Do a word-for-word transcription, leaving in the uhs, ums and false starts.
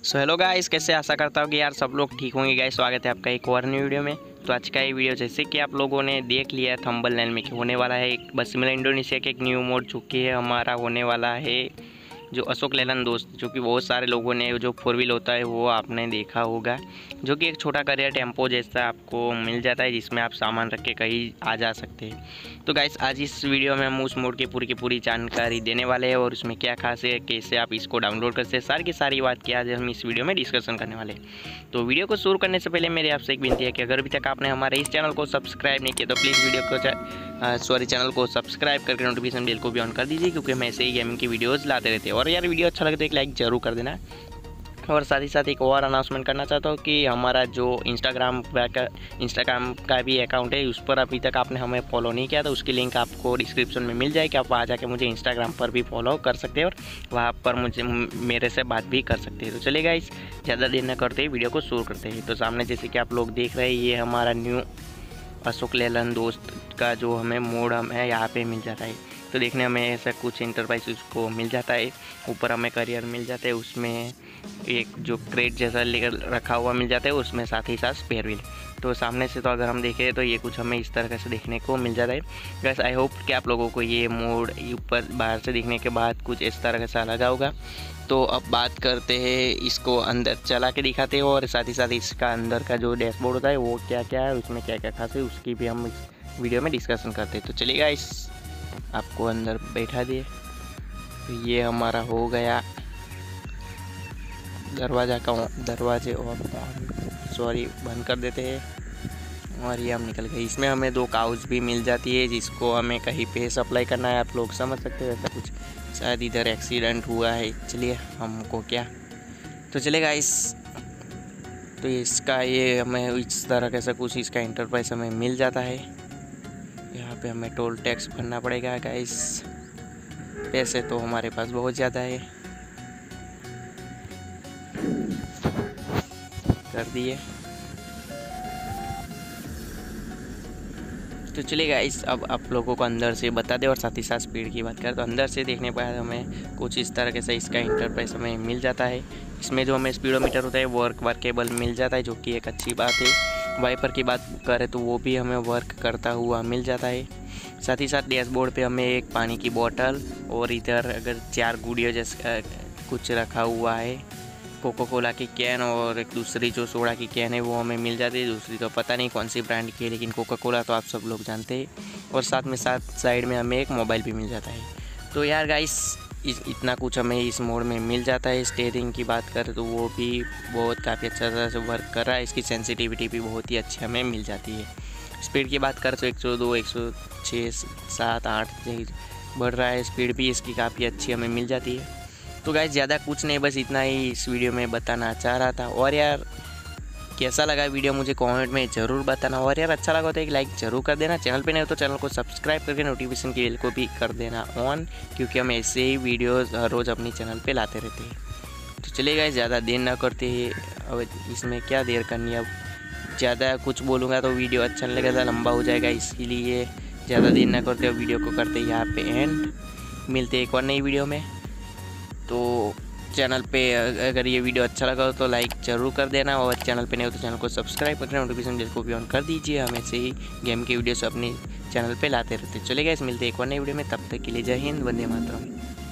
So hello guys, कैसे आशा करता हूँ कि यार सब लोग ठीक होंगे। गाइस स्वागत है आपका एक और न्यू वीडियो में। तो आज का ये वीडियो जैसे कि आप लोगों ने देख लिया है थंबनेल में कि होने वाला है एक बस सिमुलर इंडोनेशिया के एक न्यू मोड जो कि है हमारा होने वाला है जो अशोक लेलैंड दोस्त, जो कि बहुत सारे लोगों ने जो फोर व्हील होता है वो आपने देखा होगा, जो कि एक छोटा करियर टेम्पो जैसा आपको मिल जाता है जिसमें आप सामान रख के कहीं आ जा सकते हैं। तो गाइस आज इस वीडियो में हम उस मोड की पूरी की पूरी जानकारी देने वाले हैं और उसमें क्या खास है, कैसे आप इसको डाउनलोड कर सकते हैं, सारी की सारी बात की आज हम इस वीडियो में डिस्कशन करने वाले हैं। तो वीडियो को शुरू करने से पहले मेरे आपसे एक विनती है कि अगर अभी तक आपने हमारे इस चैनल को सब्सक्राइब नहीं किया तो प्लीज़ वीडियो को सॉरी चैनल को सब्सक्राइब करके नोटिफिकेशन बेल को भी ऑन कर दीजिए, क्योंकि हम ऐसे ही गेमिंग की वीडियोज़ लाते रहते हैं। और यार वीडियो अच्छा लगे तो एक लाइक ज़रूर कर देना। और साथ ही साथ एक और अनाउंसमेंट करना चाहता हूँ कि हमारा जो इंस्टाग्राम का इंस्टाग्राम का भी अकाउंट है उस पर अभी तक आपने हमें फॉलो नहीं किया तो उसकी लिंक आपको डिस्क्रिप्शन में मिल जाएगी। आप वहाँ जाके मुझे इंस्टाग्राम पर भी फॉलो कर सकते हैं और वहाँ पर मुझे मेरे से बात भी कर सकते हैं। तो चलिए गाइस ज़्यादा देर न करते ही वीडियो को शुरू करते हैं। तो सामने जैसे कि आप लोग देख रहे हैं ये हमारा न्यू अशोक लेलैंड दोस्त का जो हमें मोड हमें यहाँ पे मिल जाता है। तो देखने में ऐसा कुछ इंटरप्राइज उसको मिल जाता है, ऊपर हमें करियर मिल जाता है, उसमें एक जो क्रेट जैसा लेकर रखा हुआ मिल जाता है, उसमें साथ ही साथ स्पेयर व्हील। तो सामने से तो अगर हम देखें तो ये कुछ हमें इस तरह से देखने को मिल जाता है। बस आई होप कि आप लोगों को ये मोड ऊपर बाहर से देखने के बाद कुछ इस तरह सा लगा होगा। तो अब बात करते हैं, इसको अंदर चला के दिखाते हैं और साथ ही साथ इसका अंदर का जो डैशबोर्ड होता है वो क्या क्या है, उसमें क्या क्या खास है, उसकी भी हम इस वीडियो में डिस्कशन करते हैं। तो चलिएगा इस आपको अंदर बैठा दिए। तो ये हमारा हो गया दरवाज़ा का दरवाजे और सॉरी बंद कर देते हैं और ये हम निकल गए। इसमें हमें दो काउच भी मिल जाती है जिसको हमें कहीं पे सप्लाई करना है, आप लोग समझ सकते हो। ऐसा कुछ शायद इधर एक्सीडेंट हुआ है, चलिए हमको क्या तो चलेगा इस तो इसका ये हमें इस तरह कैसा कुछ इसका इंटरप्राइज हमें मिल जाता है। यहाँ पे हमें टोल टैक्स भरना पड़ेगा गाइस, पैसे तो हमारे पास बहुत ज़्यादा है, कर दिए। तो चलिए गाइस अब आप लोगों को अंदर से बता दें और साथ ही साथ स्पीड की बात करें तो अंदर से देखने के बाद हमें कुछ इस तरह से इसका इंटरप्राइज हमें मिल जाता है। इसमें जो हमें स्पीडोमीटर होता है वर्क वर्केबल मिल जाता है, जो कि एक अच्छी बात है। वाइपर की बात करें तो वो भी हमें वर्क करता हुआ मिल जाता है। साथ ही साथ डैशबोर्ड पे हमें एक पानी की बोतल और इधर अगर चार गुड़िया जैसा कुछ रखा हुआ है, कोको कोला की कैन और एक दूसरी जो सोडा की कैन है वो हमें मिल जाती है। दूसरी तो पता नहीं कौन सी ब्रांड की है, लेकिन कोका कोला तो आप सब लोग जानते हैं। और साथ में साथ साइड में हमें एक मोबाइल भी मिल जाता है। तो यार गाइस इस इतना कुछ हमें इस मोड में मिल जाता है। स्टीयरिंग की बात करें तो वो भी बहुत काफ़ी अच्छा तरह से वर्क कर रहा है, इसकी सेंसिटिविटी भी बहुत ही अच्छी हमें मिल जाती है। स्पीड की बात करें तो एक सौ दो एक सौ छः सात आठ बढ़ रहा है, स्पीड भी इसकी काफ़ी अच्छी हमें मिल जाती है। तो गाइस ज़्यादा कुछ नहीं, बस इतना ही इस वीडियो में बताना चाह रहा था। और यार कैसा लगा वीडियो मुझे कमेंट में ज़रूर बताना, और यार अच्छा लगा तो एक लाइक ज़रूर कर देना। चैनल पे नहीं हो तो चैनल को सब्सक्राइब करके नोटिफिकेशन की बेल को भी कर देना ऑन, क्योंकि हम ऐसे ही वीडियोज़ हर रोज़ अपनी चैनल पे लाते रहते हैं। तो चलिए गाइस ज़्यादा देर ना करते ही, अब इसमें क्या देर करनी है, अब ज़्यादा कुछ बोलूँगा तो वीडियो अच्छा नहीं लगेगा, लंबा हो जाएगा, इसीलिए ज़्यादा देर ना करते हुए वीडियो को करते यहाँ पे एंड। मिलते एक और नई वीडियो में। तो चैनल पे अगर ये वीडियो अच्छा लगा हो तो लाइक ज़रूर कर देना, और चैनल पे नहीं हो तो चैनल को सब्सक्राइब करके नोटिफिकेशन बेल को भी ऑन कर दीजिए। हम ऐसे ही गेम की वीडियोस अपने चैनल पे लाते रहते। चलेगा इस मिलते एक और नई वीडियो में, तब तक के लिए जय हिंद, वंदे मातरम।